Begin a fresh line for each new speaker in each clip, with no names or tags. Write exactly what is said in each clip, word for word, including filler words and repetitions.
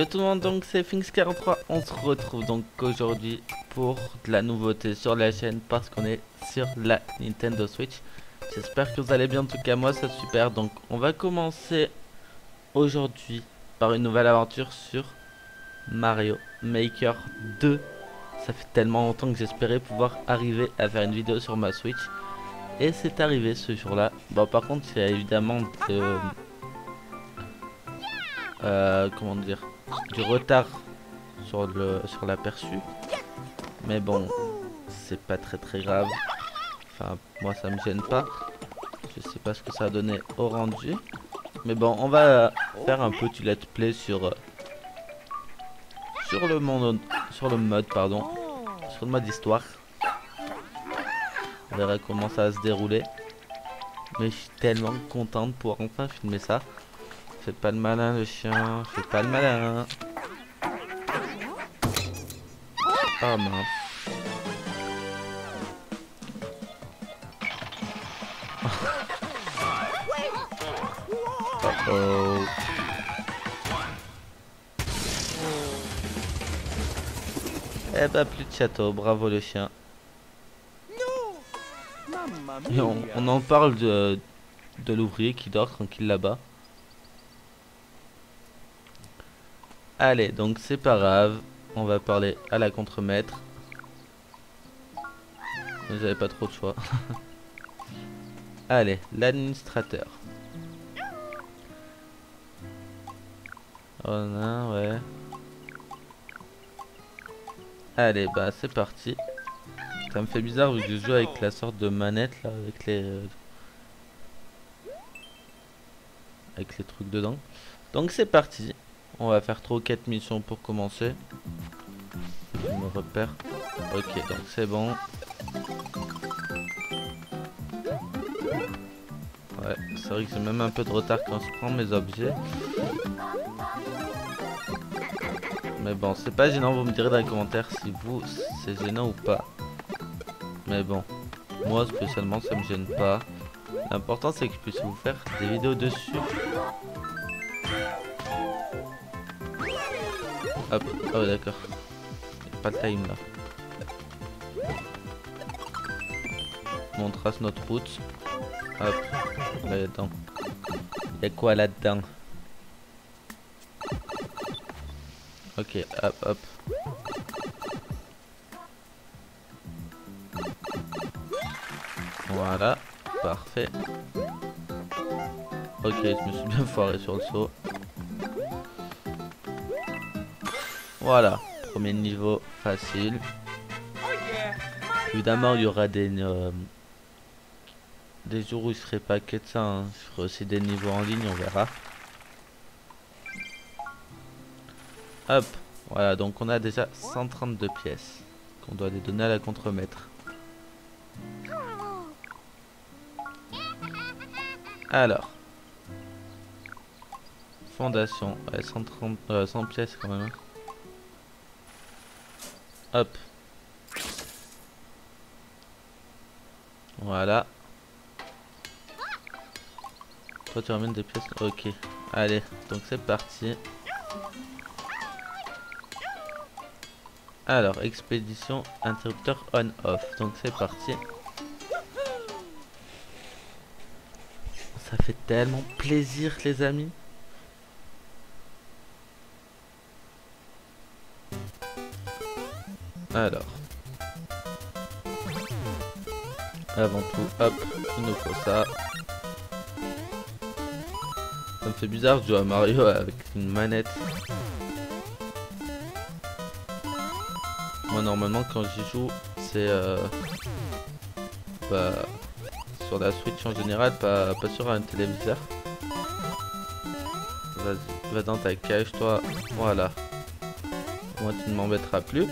Salut tout le monde, donc c'est Finks quarante-trois. On se retrouve donc aujourd'hui pour de la nouveauté sur la chaîne parce qu'on est sur la Nintendo Switch. J'espère que vous allez bien, en tout cas moi c'est super. Donc on va commencer aujourd'hui par une nouvelle aventure sur Mario Maker deux. Ça fait tellement longtemps que j'espérais pouvoir arriver à faire une vidéo sur ma Switch. Et c'est arrivé ce jour-là. Bon, par contre il y a évidemment de... Euh, comment dire, du retard sur le sur l'aperçu, mais bon, c'est pas très très grave. Enfin, moi ça me gêne pas. Je sais pas ce que ça a donné au rendu, mais bon, on va faire un petit let's play sur sur le monde, sur le mode pardon, sur le mode histoire. On verra comment ça va se dérouler. Mais je suis tellement content de pouvoir enfin filmer ça. Fais pas le malin le chien, fais pas le malin. Oh mince. Oh oh. Eh bah plus de château, bravo le chien. Et on, on en parle de, de l'ouvrier qui dort tranquille là-bas. Allez, donc c'est pas grave, on va parler à la contremaître. Vous avez pas trop de choix. Allez, l'administrateur. Oh non, ouais. Allez, bah c'est parti. Ça me fait bizarre vu que je joue avec la sorte de manette là, avec les... Euh, avec les trucs dedans. Donc c'est parti. On va faire trois ou quatre missions pour commencer. Je me repère. Ok, donc c'est bon. Ouais, c'est vrai que j'ai même un peu de retard quand je prends mes objets. Mais bon, c'est pas gênant, vous me direz dans les commentaires si vous, c'est gênant ou pas. Mais bon, moi spécialement ça me gêne pas. L'important c'est que je puisse vous faire des vidéos dessus. Hop, oh d'accord. Pas de time là. On trace notre route. Hop, là-dedans. Y'a quoi là-dedans? Ok, hop, hop. Voilà, parfait. Ok, je me suis bien foiré sur le saut. Voilà, premier niveau facile. Évidemment, il y aura des euh, des jours où je ferai pas que de ça. Hein. Je ferai aussi des niveaux en ligne, on verra. Hop, voilà, donc on a déjà cent trente-deux pièces qu'on doit les donner à la contremaître. Alors, fondation, ouais, cent trente, euh, cent pièces quand même. Hop. Voilà. Toi tu ramènes des pièces. Ok. Allez, donc c'est parti. Alors, expédition, interrupteur on-off. Donc c'est parti. Ça fait tellement plaisir les amis. Alors. Avant tout, hop, il nous faut ça. Ça me fait bizarre de jouer à Mario avec une manette. Moi normalement quand j'y joue, c'est euh, bah, sur la Switch en général, pas, pas sur un téléviseur. Vas-y, va dans ta cage toi, voilà. Moi tu ne m'embêteras plus.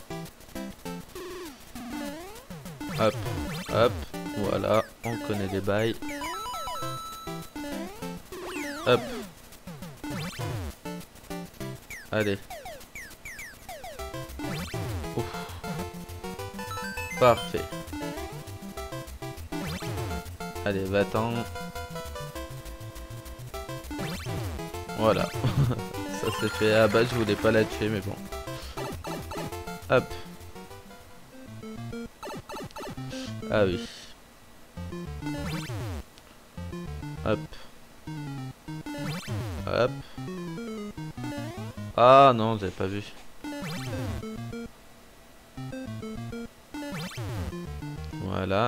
Hop, hop, voilà, on connaît les bails. Hop. Allez. Ouf. Parfait. Allez, va-t'en. Voilà. Ça s'est fait. Ah bah je voulais pas la tuer mais bon. Hop. Ah oui. Hop. Hop. Ah non, j'avais pas vu. Voilà.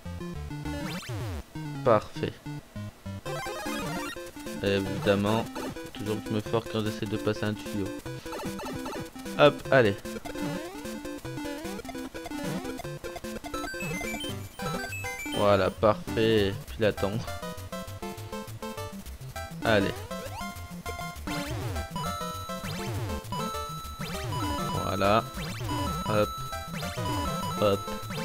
Parfait. Et évidemment, toujours que je me force quand j'essaie de passer un tuyau. Hop, allez. Voilà, parfait. Puis la tombe. Allez. Voilà. Hop. Hop.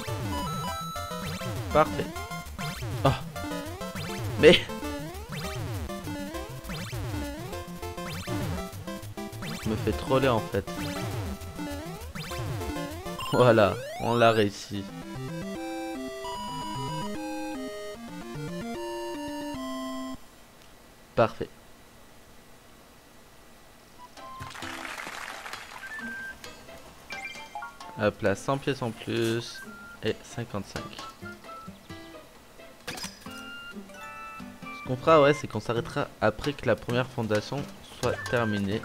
Parfait. Oh. Mais... Je me fais troller en fait. Voilà, on l'a réussi. Parfait. Hop là, cent pièces en plus et cinquante-cinq. Ce qu'on fera, ouais, c'est qu'on s'arrêtera après que la première fondation soit terminée.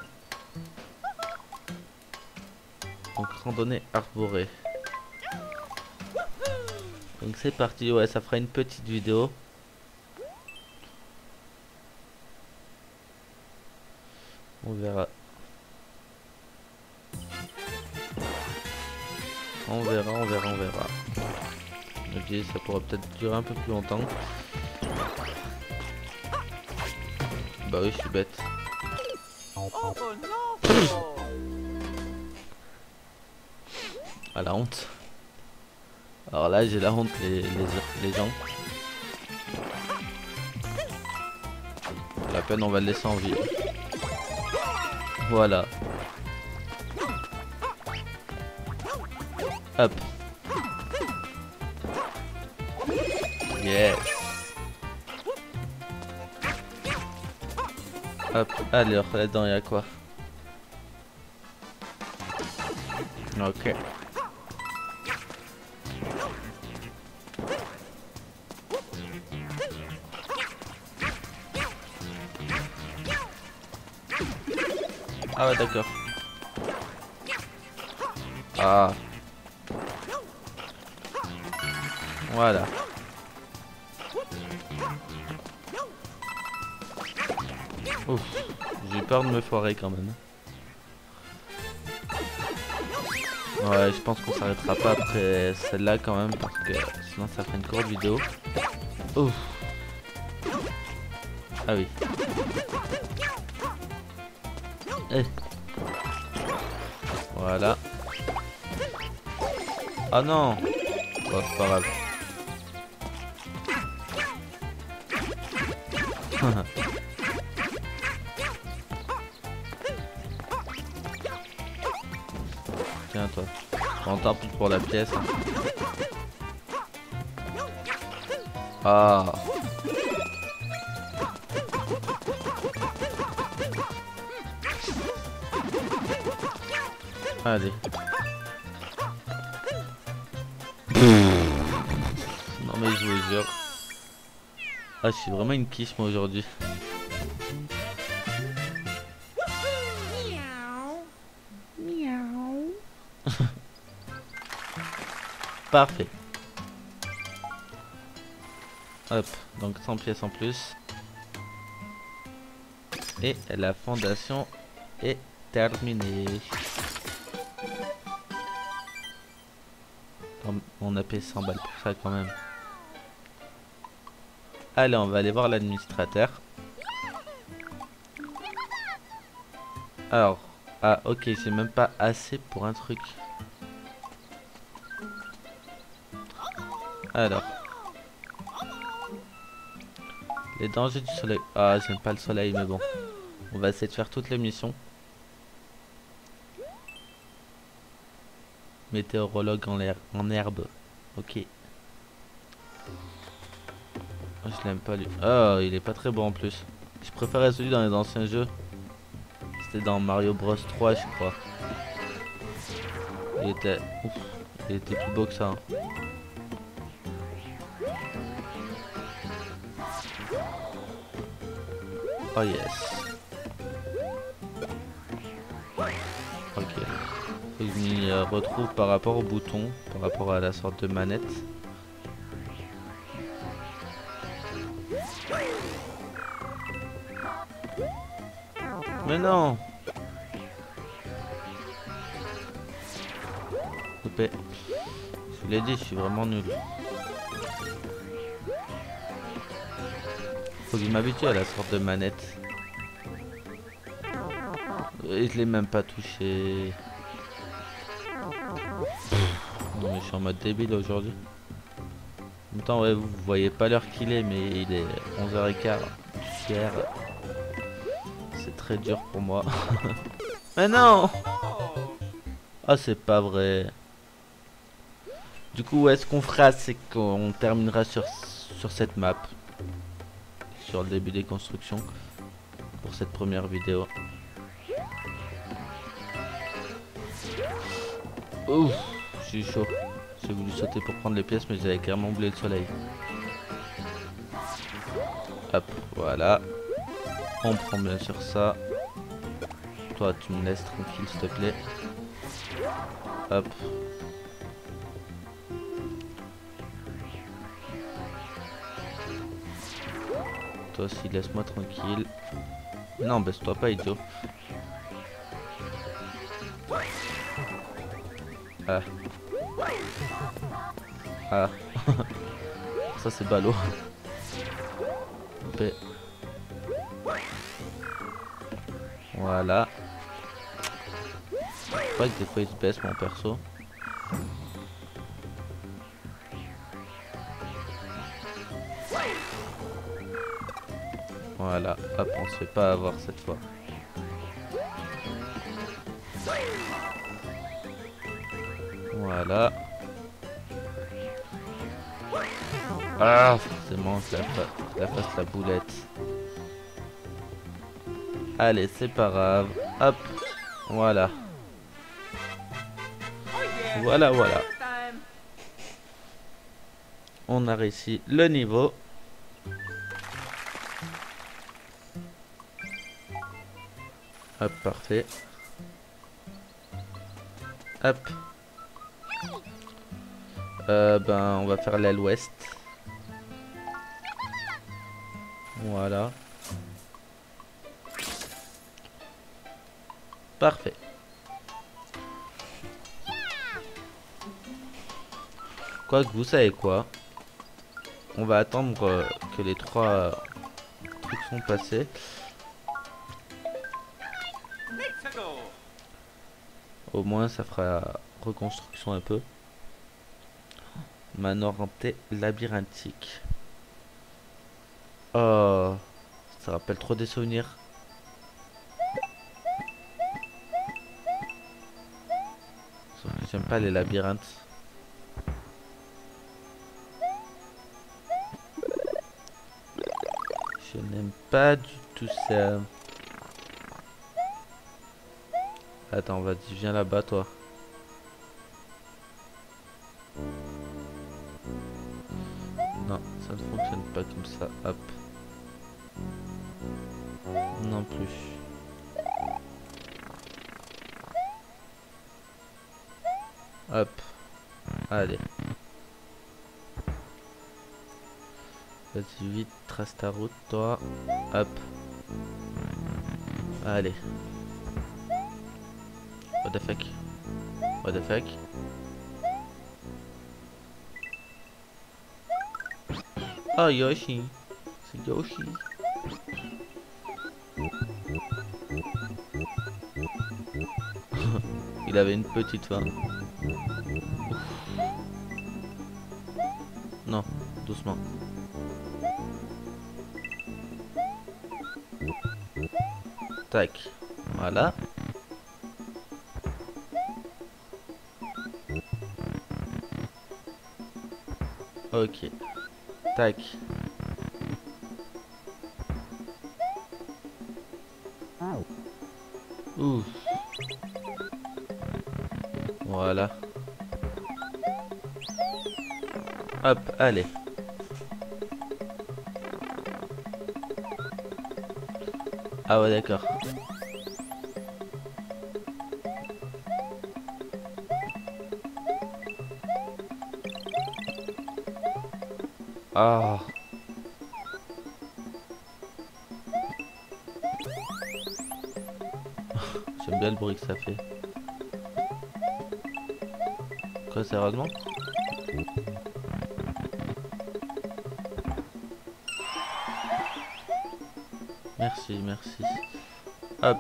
Donc randonnée arborée. Donc c'est parti, ouais, ça fera une petite vidéo. On verra. On verra, on verra, on verra. Ok, ça pourra peut-être durer un peu plus longtemps. Bah oui, je suis bête. Ah la honte. Alors là, j'ai la honte, les, les, les gens. La peine, on va le laisser en vie. Voilà. Hop. Yes. Hop. Alors, là-dedans, il y a quoi? Ok. Ah ouais, d'accord. Ah. Voilà. Ouf, j'ai peur de me foirer quand même. Ouais, je pense qu'on s'arrêtera pas après celle-là quand même parce que sinon ça fait une courte vidéo. Ouf. Ah oui. Eh. Voilà. Ah non. Bon, c'est pas grave. Tiens toi. On tant pis pour la pièce. Hein. Ah. Allez. Non mais je vous jure. Ah, je suis vraiment une quiche moi aujourd'hui. Parfait. Hop, donc cent pièces en plus. Et la fondation est terminée. On a payé cent balles pour ça quand même. Allez, on va aller voir l'administrateur. Alors, ah ok, j'ai même pas assez pour un truc. Alors. Les dangers du soleil. Ah, j'aime pas le soleil, mais bon. On va essayer de faire toutes les missions. Météorologue en l'air, en herbe. Ok. Oh, je l'aime pas lui. Oh, il est pas très bon en plus. Je préférais celui dans les anciens jeux. C'était dans Mario Bros trois, je crois. Il était... Ouf, il était plus beau que ça. Hein. Oh yes. Ok. Faut que je m'y euh, retrouve par rapport au bouton, par rapport à la sorte de manette. Mais non. Coupé. Je vous l'ai dit, je suis vraiment nul. Faut que je m'habitue à la sorte de manette. Et je l'ai même pas touché. Non mais je suis en mode débile aujourd'hui. En même temps ouais, vous voyez pas l'heure qu'il est, mais il est onze heures quinze. Hier. C'est très dur pour moi. Mais non. Ah c'est pas vrai. Du coup ouais, ce qu'on fera c'est qu'on terminera sur, sur cette map. Sur le début des constructions. Pour cette première vidéo. Ouf, j'ai chaud. J'ai voulu sauter pour prendre les pièces mais j'avais clairement oublié le soleil. Hop, voilà. On prend bien sûr ça. Toi tu me laisses tranquille s'il te plaît. Hop. Toi aussi laisse-moi tranquille. Non baisse-toi pas idiot. Ah. Ah. Ça c'est ballot. P. Voilà. Je crois que des fois il se baisse mon perso. Voilà, hop, on se fait pas avoir cette fois. Voilà. Ah, forcément, je la, fa je la fasse la boulette. Allez, c'est pas grave. Hop, voilà. Voilà, voilà. On a réussi le niveau. Hop, parfait. Hop. Euh, ben, on va faire l'aile ouest. Voilà. Parfait. Quoi que vous savez quoi, on va attendre euh, que les trois euh, trucs sont passés. Au moins ça fera reconstruction un peu. Manoir hanté labyrinthique. Oh, ça rappelle trop des souvenirs. J'aime pas les labyrinthes. Je n'aime pas du tout ça. Attends, vas-y, viens là-bas, toi. Non, ça ne fonctionne pas comme ça. Hop. Non plus. Hop. Allez. Vas-y, vite, trace ta route, toi. Hop. Allez. What the fuck? What the fuck? Oh, Yoshi. C'est Yoshi. Il avait une petite faim. Non, doucement. Tac. Voilà. Ok. Tac. Ouh. Voilà. Hop, allez. Ah ouais, d'accord. Ah. J'aime bien le bruit que ça fait. Quoi, sérieusement? Merci, merci. Hop.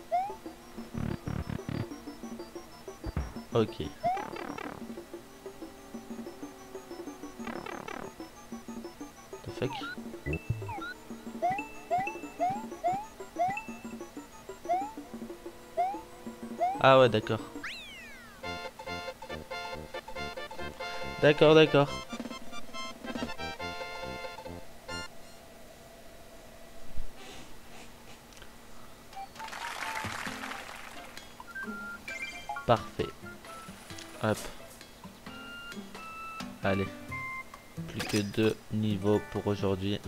Ok. The fuck? Ah ouais, d'accord. D'accord, d'accord. Parfait. Hop. Allez. Plus que deux niveaux pour aujourd'hui.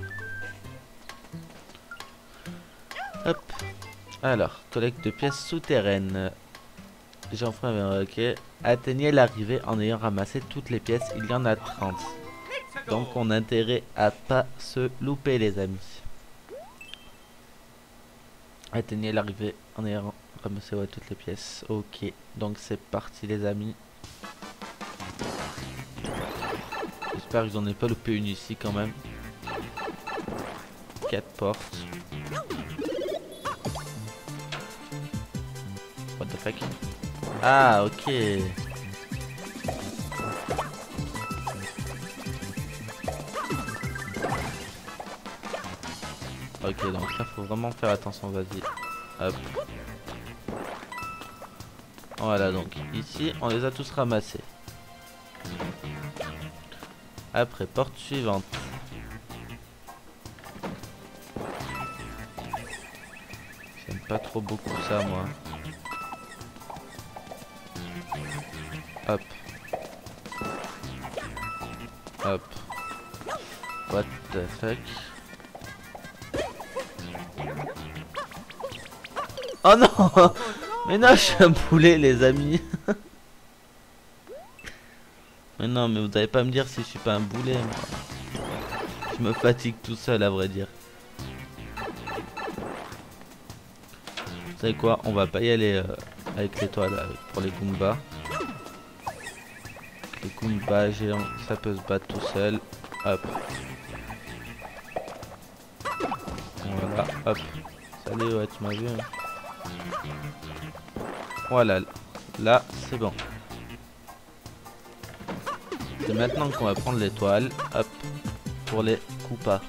Hop. Alors, collecte de pièces souterraines. J'en ferai un, ok. Atteignez l'arrivée en ayant ramassé toutes les pièces. Il y en a trente. Donc on a intérêt à pas se louper, les amis. Atteignez l'arrivée en ayant ramassé ouais, toutes les pièces. Ok. Donc c'est parti, les amis. J'espère qu'ils en aient pas loupé une ici quand même. Quatre portes. What the fuck? Ah, ok. Ok, donc ça faut vraiment faire attention, vas-y. Hop. Voilà, donc ici on les a tous ramassés. Après, porte suivante. J'aime pas trop beaucoup ça, moi. Hop. Hop. What the fuck? Oh non! Mais non, je suis un poulet, les amis. Mais non, mais vous allez pas me dire si je suis pas un boulet, moi. Je me fatigue tout seul, à vrai dire. Vous savez quoi? On va pas y aller euh, avec l'étoile euh, pour les Goombas. Les Goombas géants, ça peut se battre tout seul. Hop. Voilà, hop. Salut, ouais, tu m'as vu. Hein. Voilà, là, c'est bon. C'est maintenant qu'on va prendre l'étoile, hop, pour les Koopas.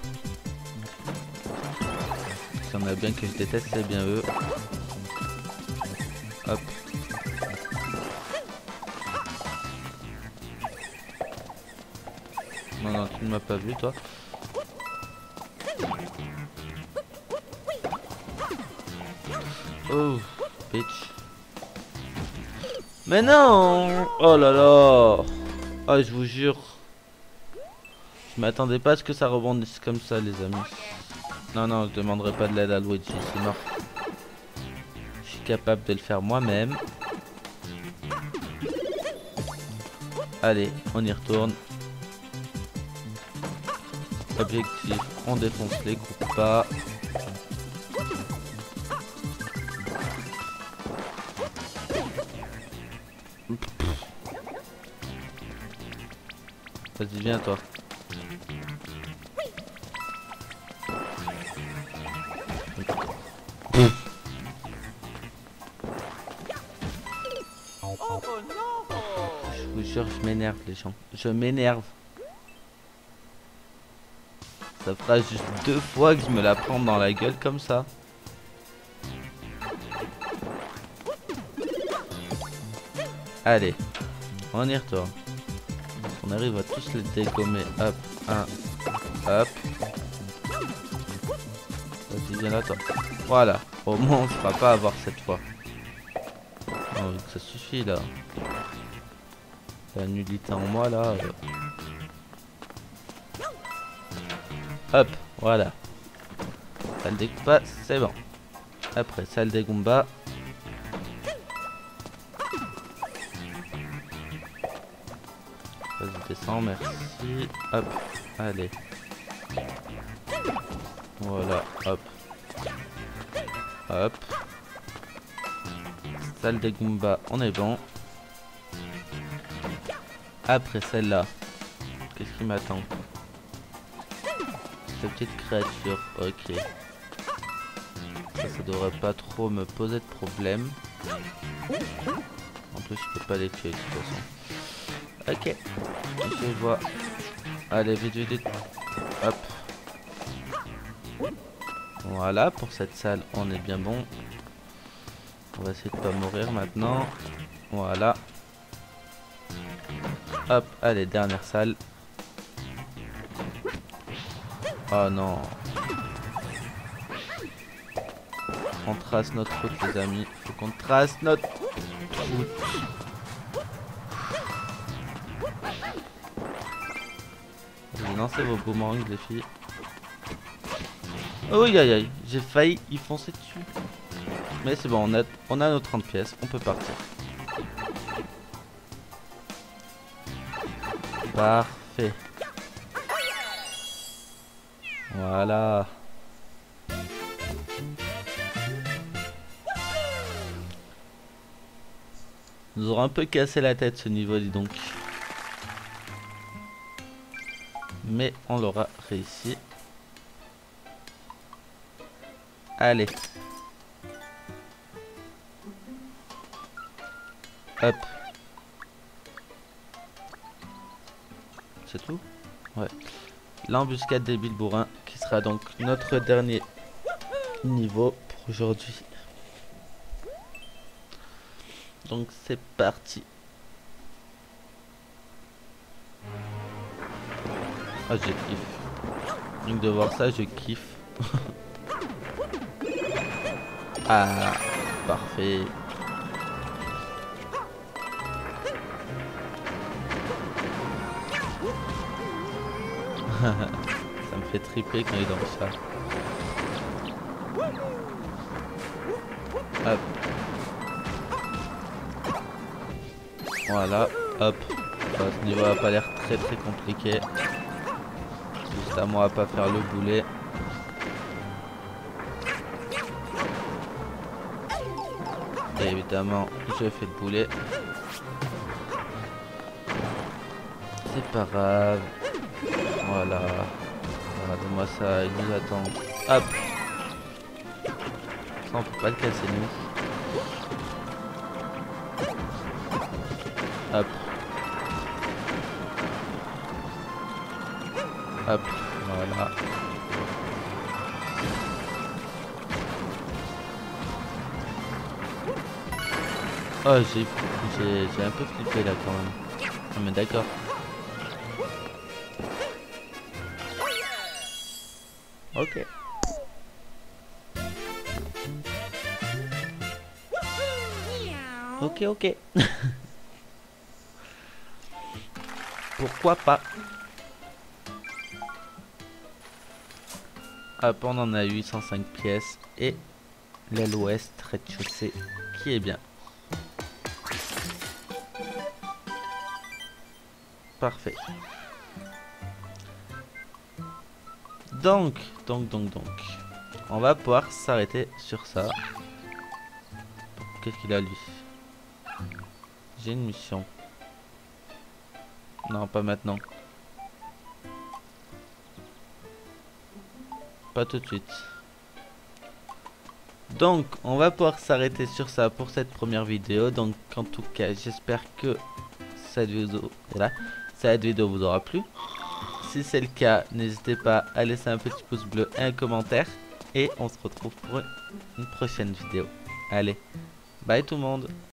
Si on a bien que je déteste, c'est bien eux. Hop. Non, non, tu ne m'as pas vu, toi. Oh, bitch. Mais non! Oh là là! Oh, je vous jure. Je m'attendais pas à ce que ça rebondisse comme ça, les amis. Non, non, je demanderai pas de l'aide à Luigi, c'est mort. Je suis capable de le faire moi-même. Allez, on y retourne. Objectif, on défonce les Koopas. Vas-y, viens toi. Je vous jure, je m'énerve les gens. Je m'énerve. Ça fera juste deux fois que je me la prends dans la gueule comme ça. Allez, on y retourne. On arrive à tous les dégommer. Hop, un, hop. Vas-y, viens là, toi. Voilà, au moins on ne fera pas avoir cette fois. Oh, ça suffit là. La nullité en moi là. euh. Hop, voilà. Salle des Goombas, c'est bon. Après, salle des Goombas. Vas-y, descends, merci. Hop, allez. Voilà, hop. Hop. Salle des Goombas, on est bon. Après celle-là, qu'est-ce qui m'attend? Cette petite créature, ok. Ça, ça devrait pas trop me poser de problème. En plus, je peux pas les tuer de toute façon. Ok, je vois. Allez, vite, vite, vite. Hop. Voilà, pour cette salle, on est bien bon. On va essayer de pas mourir maintenant. Voilà. Hop, allez, dernière salle. Oh non. On trace notre route, les amis. Faut qu'on trace notre route. Vous lancez vos boomerangs, les filles. Oh, aïe aïe aïe, j'ai failli y foncer dessus. Mais c'est bon, on a, on a nos trente pièces, on peut partir. Parfait. Voilà. Nous aurons un peu cassé la tête ce niveau, dis donc. Mais on l'aura réussi. Allez. Hop. C'est tout? Ouais. L'embuscade des Bilbourins, qui sera donc notre dernier niveau pour aujourd'hui. Donc c'est parti. Ah, je kiffe. Rien que de voir ça, je kiffe. Ah, parfait. Ça me fait triper quand il est dans ça. Hop. Voilà, hop. Enfin, ce niveau a pas l'air très très compliqué. Juste à moi à pas faire le boulet. Et évidemment, je fais le boulet. C'est pas grave. Voilà. Regardez-moi ça, il nous attend. Hop. Ça, on peut pas le casser, nous. Hop. Hop. Voilà. Oh, j'ai j'ai un peu flippé là quand même. Ah, mais d'accord. Ok. Ok, ok. Pourquoi pas? Hop, on en a huit cent cinq pièces. Et l'aile ouest, rez-de-chaussée, qui est bien. Parfait. Donc, donc, donc, donc. On va pouvoir s'arrêter sur ça. Qu'est-ce qu'il a lui? J'ai une mission. Non, pas maintenant. Pas tout de suite. Donc, on va pouvoir s'arrêter sur ça pour cette première vidéo. Donc, en tout cas, j'espère que cette vidéo, voilà, cette vidéo vous aura plu. Si c'est le cas, n'hésitez pas à laisser un petit pouce bleu et un commentaire. Et on se retrouve pour une prochaine vidéo. Allez, bye tout le monde.